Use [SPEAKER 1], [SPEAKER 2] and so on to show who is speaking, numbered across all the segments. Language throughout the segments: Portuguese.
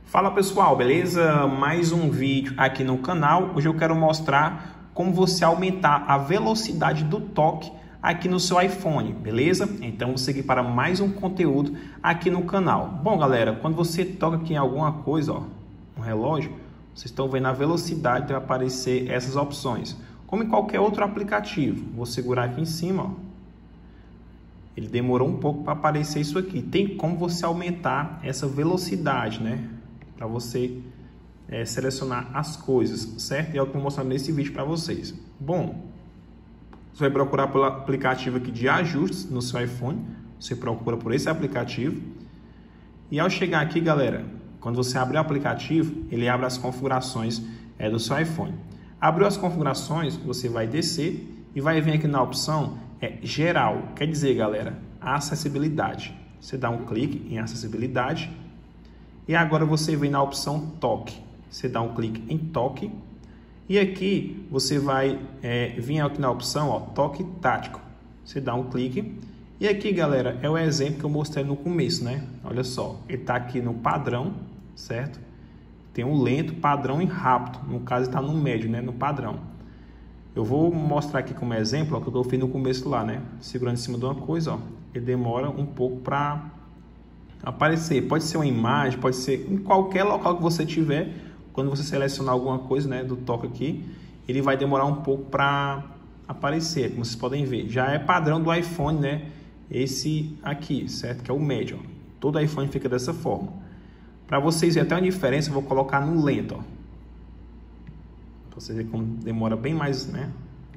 [SPEAKER 1] Fala pessoal, beleza? Mais um vídeo aqui no canal. Hoje eu quero mostrar como você aumentar a velocidade do toque aqui no seu iPhone, beleza? Então vou seguir para mais um conteúdo aqui no canal. Bom galera, quando você toca aqui em alguma coisa, ó, um relógio, vocês estão vendo a velocidade, vai aparecer essas opções. Como em qualquer outro aplicativo, vou segurar aqui em cima, ó. Ele demorou um pouco para aparecer isso aqui. Tem como você aumentar essa velocidade, né? Para você selecionar as coisas, certo? E é o que eu vou mostrar nesse vídeo para vocês. Bom, você vai procurar pelo aplicativo aqui de ajustes no seu iPhone. Você procura por esse aplicativo. E ao chegar aqui, galera, quando você abrir o aplicativo, ele abre as configurações do seu iPhone. Abriu as configurações, você vai descer e vai vir aqui na opção geral. Quer dizer, galera, acessibilidade. Você dá um clique em acessibilidade. E agora você vem na opção toque. Você dá um clique em toque. E aqui você vai vir aqui na opção toque tático. Você dá um clique. E aqui, galera, é o exemplo que eu mostrei no começo, né? Olha só, ele está aqui no padrão, certo? Tem um lento, padrão e rápido. No caso, está no médio, né? No padrão. Eu vou mostrar aqui como exemplo o que eu fiz no começo lá, né? Segurando em cima de uma coisa, ó. Ele demora um pouco para aparecer. Pode ser uma imagem, pode ser em qualquer local que você tiver. Quando você selecionar alguma coisa, né, do toque aqui, ele vai demorar um pouco para aparecer, como vocês podem ver. Já é padrão do iPhone, né? Esse aqui, certo? Que é o médio. Ó. Todo iPhone fica dessa forma. Para vocês verem até uma diferença, eu vou colocar no lento, ó. Para vocês verem como demora bem mais, né?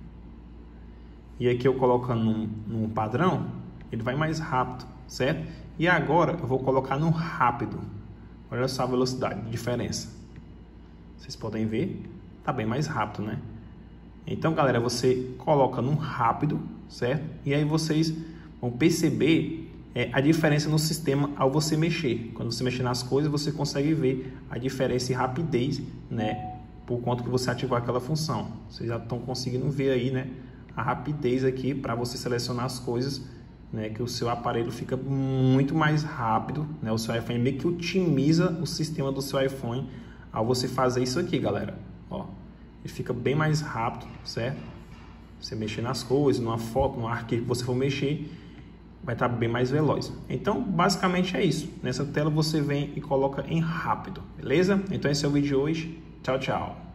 [SPEAKER 1] E aqui eu colocando num padrão, ele vai mais rápido, certo? E agora eu vou colocar no rápido. Olha só a velocidade, diferença. Vocês podem ver, tá bem mais rápido, né? Então, galera, você coloca no rápido, certo? E aí vocês vão perceber a diferença no sistema ao você mexer. Quando você mexer nas coisas, você consegue ver a diferença em rapidez, né? Por conta que você ativou aquela função. Vocês já estão conseguindo ver aí, né? A rapidez aqui para você selecionar as coisas, né, que o seu aparelho fica muito mais rápido, né? O seu iPhone meio que otimiza o sistema do seu iPhone ao você fazer isso aqui, galera. Ó, ele fica bem mais rápido, certo? Você mexer nas coisas, numa foto, num arquivo que você for mexer, vai estar bem mais veloz. Então, basicamente é isso. Nessa tela você vem e coloca em rápido, beleza? Então esse é o vídeo de hoje. Tchau, tchau.